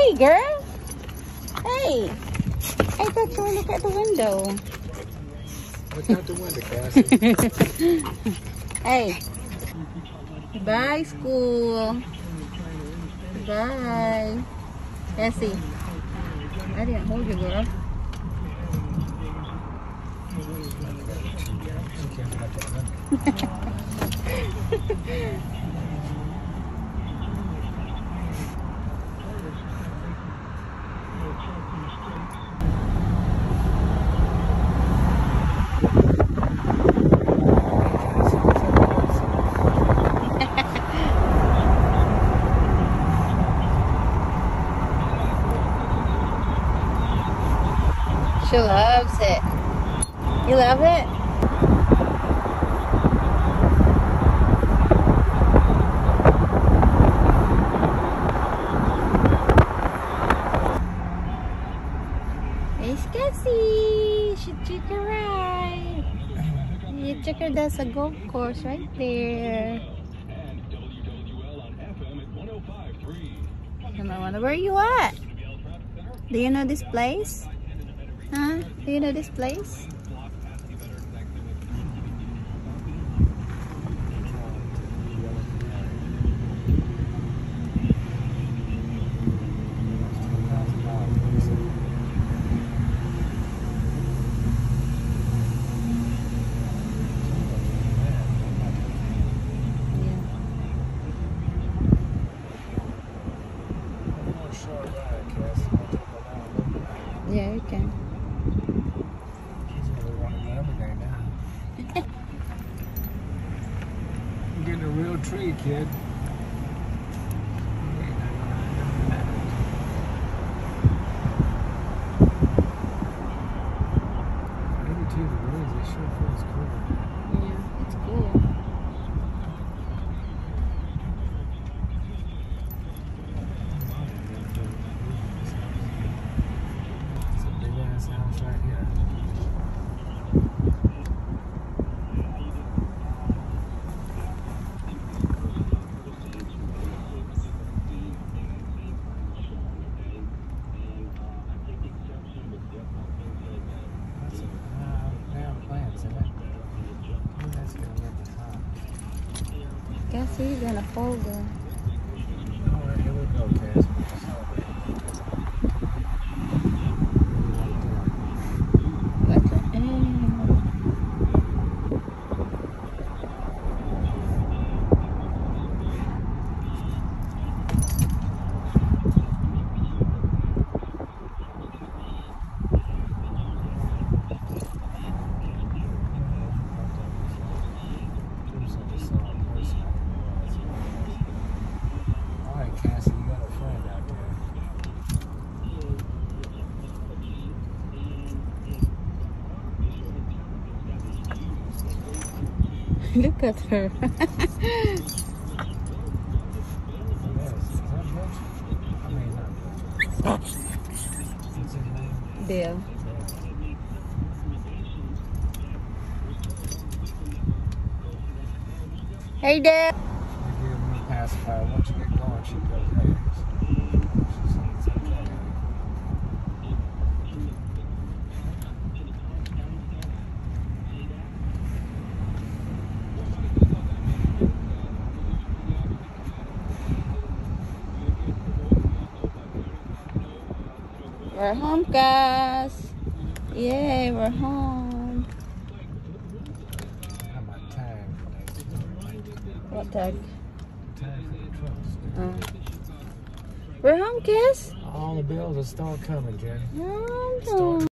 Hey, girl. Hey. I thought you were looking at the window. Look out the window, Cassie. Hey. Bye, school. Bye. Cassie. I didn't hold you, girl. She loves it. You love it? It's Cassie. She took a ride. You took her. That's a golf course right there. Come on, wonder where you at? Do you know this place? Huh? Do you know this place? Yeah, you can. You're getting a real tree, kid. Maybe too, the winds, it sure feels cool. Yeah, it's cool. It's a big ass house right here. Cassie, you're gonna fall there. Alright, here we go, Cassie. What the end? Alright, Cassie, you got a friend out there. Look at her. Yes, is that Butch? I mean, not Butch. What's his name? Dale. Hey, Dale. You give me a pacifier. Once you get going, she goes, hey. She said it's okay. We're home, guys. Yay, we're home. How about time for that? What tag? Time for the trust. We're home, kids. All the bills will start coming, Jenny. No, Start